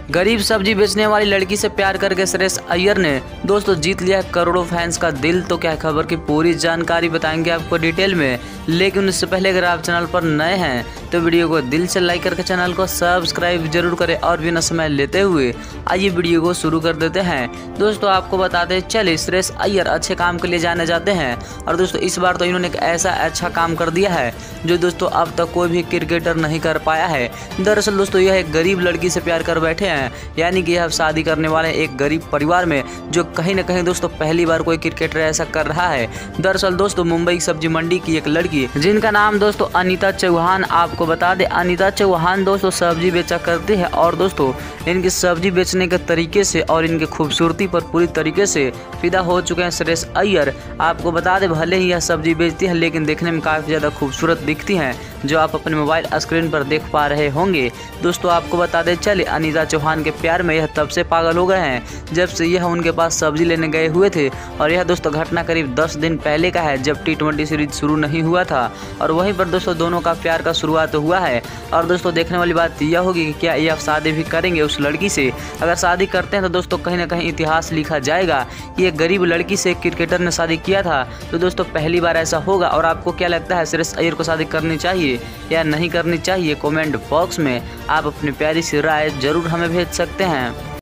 गरीब सब्जी बेचने वाली लड़की से प्यार करके श्रेयस अय्यर ने दोस्तों जीत लिया करोड़ों फैंस का दिल। तो क्या खबर की पूरी जानकारी बताएंगे आपको डिटेल में, लेकिन उससे पहले अगर आप चैनल पर नए हैं तो वीडियो को दिल से लाइक करके चैनल को सब्सक्राइब जरूर करें। और बिना समय लेते हुए आइए वीडियो को शुरू कर देते हैं। दोस्तों आपको बताते चलिए, श्रेयस अय्यर अच्छे काम के लिए जाने जाते हैं और दोस्तों इस बार तो इन्होंने एक ऐसा अच्छा काम कर दिया है जो दोस्तों अब तक कोई भी क्रिकेटर नहीं कर पाया है। दरअसल दोस्तों यह एक गरीब लड़की से प्यार कर बैठे हैं, यानी कि यह शादी करने वाले एक गरीब परिवार में, जो कहीं ना कहीं दोस्तों पहली बार कोई क्रिकेटर ऐसा कर रहा है। दरअसल दोस्तों मुंबई सब्जी मंडी की एक लड़की जिनका नाम दोस्तों अनीता चौहान, आपको बता दें अनीता चौहान दोस्तों सब्जी बेचा करती है और दोस्तों इनकी सब्जी बेचने के तरीके से और इनकी खूबसूरती पर पूरी तरीके से फिदा हो चुके हैं श्रेयस अय्यर। आपको बता दें भले ही यह सब्जी बेचती है लेकिन देखने में काफ़ी ज़्यादा खूबसूरत दिखती हैं, जो आप अपने मोबाइल स्क्रीन पर देख पा रहे होंगे। दोस्तों आपको बता दें चले, अनीता चौहान के प्यार में यह तब से पागल हो गए हैं जब से यह उनके पास सब्जी लेने गए हुए थे। और यह दोस्तों घटना करीब 10 दिन पहले का है, जब T20 सीरीज शुरू नहीं हुआ था और वहीं पर दोस्तों दोनों का प्यार का शुरुआत हुआ है। और दोस्तों देखने वाली बात यह होगी कि क्या यह शादी भी करेंगे उस लड़की से। अगर शादी करते हैं तो दोस्तों कहीं ना कहीं इतिहास लिखा जाएगा कि एक गरीब लड़की से क्रिकेटर ने शादी किया था। तो दोस्तों पहली बार ऐसा होगा। और आपको क्या लगता है, श्रेयस अय्यर को शादी करनी चाहिए या नहीं करनी चाहिए? कमेंट बॉक्स में आप अपनी प्यारी सी राय जरूर हमें भेज सकते हैं।